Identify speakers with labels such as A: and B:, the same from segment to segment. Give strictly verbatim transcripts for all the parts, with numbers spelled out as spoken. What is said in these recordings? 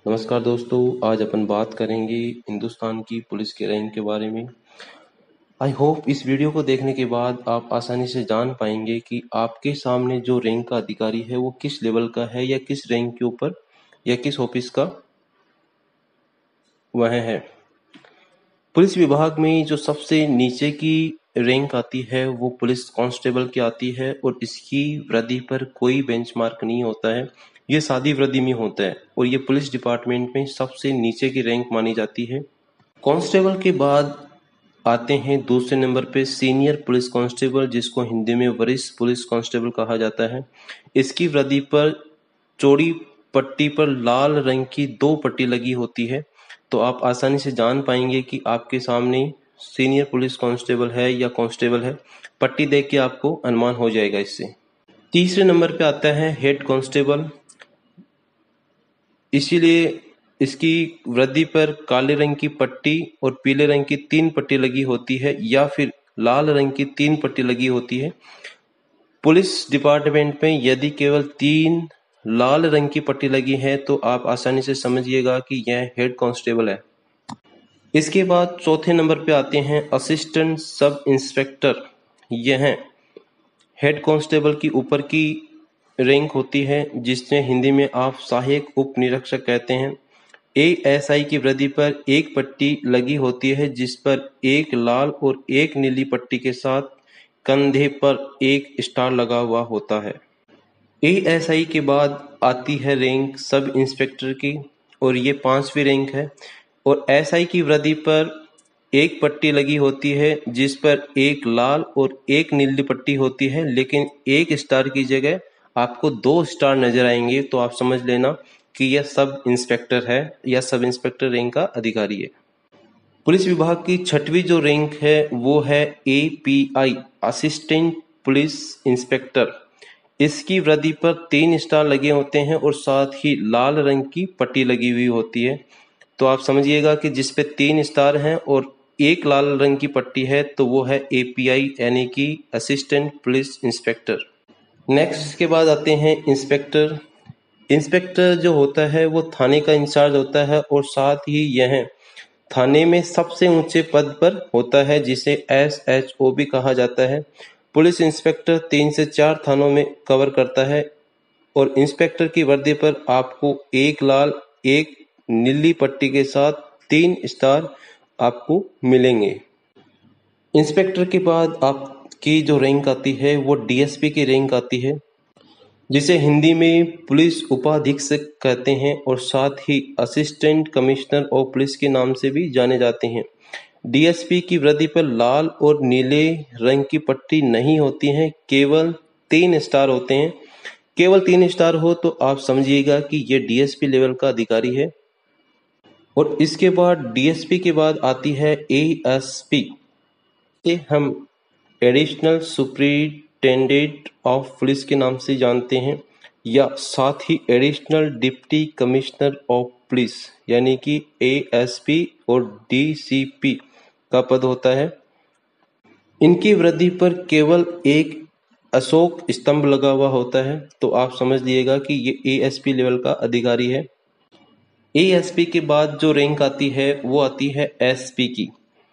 A: नमस्कार दोस्तों, आज अपन बात करेंगे हिंदुस्तान की पुलिस के रैंक के बारे में। आई होप इस वीडियो को देखने के बाद आप आसानी से जान पाएंगे कि आपके सामने जो रैंक का अधिकारी है वो किस लेवल का है या किस रैंक के ऊपर या किस ऑफिस का वह है। पुलिस विभाग में जो सबसे नीचे की रैंक आती है वो पुलिस कांस्टेबल की आती है और इसकी वृद्धि पर कोई बेंचमार्क नहीं होता है। ये सादी वृद्धि में होता है और ये पुलिस डिपार्टमेंट में सबसे नीचे की रैंक मानी जाती है। कांस्टेबल के बाद आते हैं दूसरे नंबर पे सीनियर पुलिस कांस्टेबल, जिसको हिंदी में वरिष्ठ पुलिस कांस्टेबल कहा जाता है। इसकी वृद्धि पर चौड़ी पट्टी पर लाल रंग की दो पट्टी लगी होती है, तो आप आसानी से जान पाएंगे कि आपके सामने सीनियर पुलिस कांस्टेबल है या कांस्टेबल है। पट्टी देख के आपको अनुमान हो जाएगा इससे। तीसरे नंबर पे आता है हेड कांस्टेबल, इसीलिए इसकी वृद्धि पर काले रंग की पट्टी और पीले रंग की तीन पट्टी लगी होती है या फिर लाल रंग की तीन पट्टी लगी होती है। पुलिस डिपार्टमेंट में यदि केवल तीन लाल रंग की पट्टी लगी है तो आप आसानी से समझिएगा कि यह हेड कांस्टेबल है। इसके बाद चौथे नंबर पे आते हैं असिस्टेंट सब इंस्पेक्टर। यह हेड कांस्टेबल की ऊपर की रैंक होती है, जिसमें हिंदी में आप सहायक उप निरीक्षक कहते हैं। एएसआई की वृद्धि पर एक पट्टी लगी होती है, जिस पर एक लाल और एक नीली पट्टी के साथ कंधे पर एक स्टार लगा हुआ होता है। एएसआई के बाद आती है रैंक सब इंस्पेक्टर की और ये पांचवी रैंक है और एसआई की वृद्धि पर एक पट्टी लगी होती है, जिस पर एक लाल और एक नीली पट्टी होती है, लेकिन एक स्टार की जगह आपको दो स्टार नजर आएंगे, तो आप समझ लेना कि यह सब इंस्पेक्टर है या सब इंस्पेक्टर रैंक का अधिकारी है। पुलिस विभाग की छठवीं जो रैंक है वो है एपीआई, असिस्टेंट पुलिस इंस्पेक्टर। इसकी वृद्धि पर तीन स्टार लगे होते हैं और साथ ही लाल रंग की पट्टी लगी हुई होती है, तो आप समझिएगा कि जिस पे तीन स्टार हैं और एक लाल रंग की पट्टी है तो वो है एपीआई यानी कि असिस्टेंट पुलिस इंस्पेक्टर। नेक्स्ट इसके बाद आते हैं इंस्पेक्टर। इंस्पेक्टर जो होता है वो थाने का इंचार्ज होता है और साथ ही यह थाने में सबसे ऊंचे पद पर होता है, जिसे एस एच ओ भी कहा जाता है। पुलिस इंस्पेक्टर तीन से चार थानों में कवर करता है और इंस्पेक्टर की वर्दी पर आपको एक लाल एक नीली पट्टी के साथ तीन स्टार आपको मिलेंगे। इंस्पेक्टर के बाद आपकी जो रैंक आती है वो डीएसपी की रैंक आती है, जिसे हिंदी में पुलिस उपाधीक्षक कहते हैं और साथ ही असिस्टेंट कमिश्नर ऑफ पुलिस के नाम से भी जाने जाते हैं। डीएसपी की वृद्धि पर लाल और नीले रंग की पट्टी नहीं होती है, केवल तीन स्टार होते हैं। केवल तीन स्टार हो तो आप समझिएगा कि ये डीएसपी लेवल का अधिकारी है। और इसके बाद डीएसपी के बाद आती है एएसपी, ये हम एडिशनल सुपरिटेंडेंट ऑफ पुलिस के नाम से जानते हैं या साथ ही additional deputy commissioner of police यानी कि एएसपी और डीसीपी का पद होता है। इनकी वृद्धि पर केवल एक अशोक स्तंभ लगा हुआ होता है, तो आप समझ लीजिएगा कि ये एएसपी लेवल का अधिकारी है। एएसपी के बाद जो रैंक आती है वो आती है एसपी की।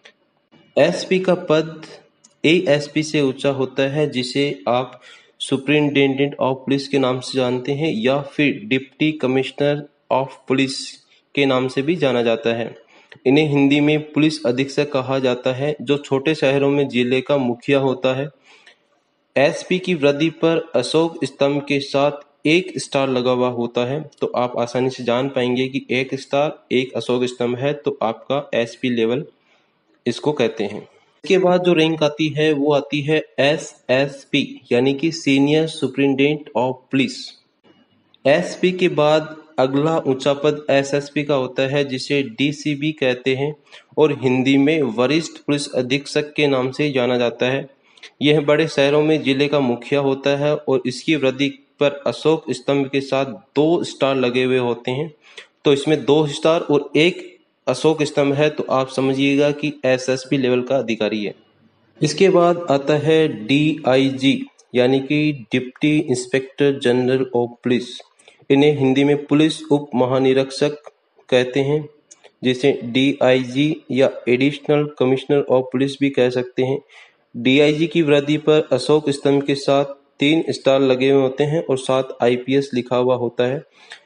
A: एसपी का पद एएसपी से ऊंचा होता है, जिसे आप सुपरिटेंडेंट ऑफ पुलिस के नाम से जानते हैं या फिर डिप्टी कमिश्नर ऑफ पुलिस के नाम से भी जाना जाता है। इन्हें हिंदी में पुलिस अधीक्षक कहा जाता है, जो छोटे शहरों में जिले का मुखिया होता है। एसपी की वृद्धि पर अशोक स्तंभ के साथ एक स्टार लगा हुआ होता है, तो आप आसानी से जान पाएंगे कि एक स्टार एक अशोक स्तंभ है तो आपका एसपी लेवल इसको कहते हैं। इसके बाद जो रैंक आती है वो आती है एसएसपी यानी कि senior superintendent of police. SP के बाद अगला ऊंचा पद एसएसपी का होता है, जिसे डीसीपी कहते हैं और हिंदी में वरिष्ठ पुलिस अधीक्षक के नाम से जाना जाता है। यह बड़े शहरों में जिले का मुखिया होता है और इसकी वृद्धि पर अशोक स्तंभ के साथ दो स्टार लगे हुए होते हैं, तो इसमें दो स्टार और एक अशोक स्तंभ है, तो आप समझिएगा कि एसएसपी लेवल का अधिकारी है। इसके बाद आता है डीआईजी यानी कि deputy inspector general of police. इन्हें हिंदी में पुलिस उप महानिरीक्षक कहते हैं, जिसे डी आई जी या एडिशनल कमिश्नर ऑफ पुलिस भी कह सकते हैं। डी आई जी की वर्दी पर अशोक स्तंभ के साथ तीन स्टार लगे हुए होते हैं और साथ आई पी एस लिखा हुआ होता है।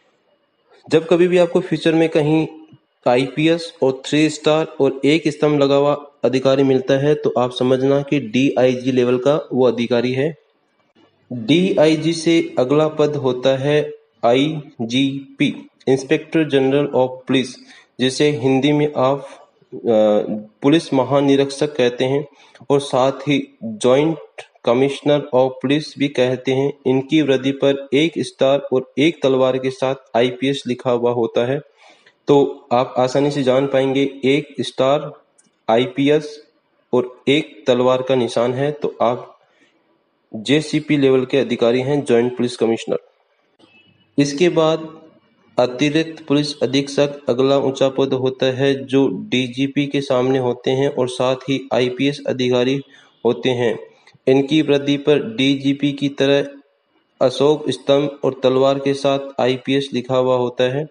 A: जब कभी भी आपको फ्यूचर में कहीं आई पी एस और थ्री स्टार और एक स्तंभ लगा हुआ अधिकारी मिलता है तो आप समझना कि डी आई जी लेवल का वो अधिकारी है। डी आई जी से अगला पद होता है I G P, inspector general of police, जिसे हिंदी में आप पुलिस महानिरीक्षक कहते हैं और साथ ही जॉइंट कमिश्नर ऑफ पुलिस भी कहते हैं। इनकी वर्दी पर एक स्टार और एक तलवार के साथ आई पी एस लिखा हुआ होता है। तो आप आसानी से जान पाएंगे एक स्टार, आई पी एस और एक तलवार का निशान है तो आप जे सी पी लेवल के अधिकारी हैं, जॉइंट पुलिस कमिश्नर। इसके बाद अतिरिक्त पुलिस अधीक्षक अगला ऊंचा पद होता है जो डी जी पी के सामने होते हैं और साथ ही आई पी एस अधिकारी होते हैं। इनकी वर्दी पर डी जी पी की तरह अशोक स्तंभ और तलवार के साथ आई पी एस लिखा हुआ होता है।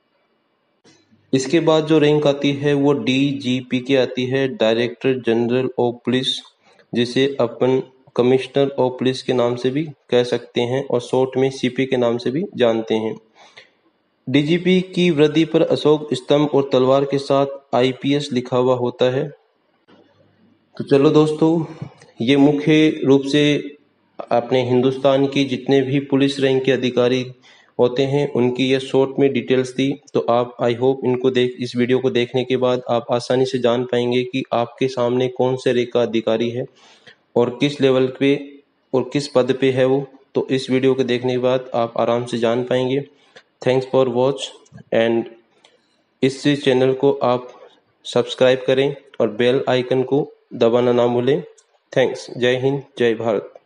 A: इसके बाद जो रैंक आती है वो डी जी पी की आती है, डायरेक्टर जनरल ऑफ पुलिस, जिसे अपन कमिश्नर ऑफ पुलिस के नाम से भी कह सकते हैं और शॉर्ट में सी पी के नाम से भी जानते हैं। डी जी पी की वर्दी पर अशोक स्तंभ और तलवार के साथ आई पी एस लिखा हुआ होता है। तो चलो दोस्तों, ये मुख्य रूप से अपने हिंदुस्तान की जितने भी पुलिस रैंक के अधिकारी होते हैं उनकी ये शॉर्ट में डिटेल्स थी। तो आप आई होप इनको देख इस वीडियो को देखने के बाद आप आसानी से जान पाएंगे कि आपके सामने कौन से रैंक का अधिकारी है और किस लेवल पे और किस पद पे है वो। तो इस वीडियो को देखने के बाद आप आराम से जान पाएंगे। थैंक्स फॉर वॉच एंड इस चैनल को आप सब्सक्राइब करें और बेल आइकन को दबाना ना भूलें। थैंक्स। जय हिंद, जय भारत।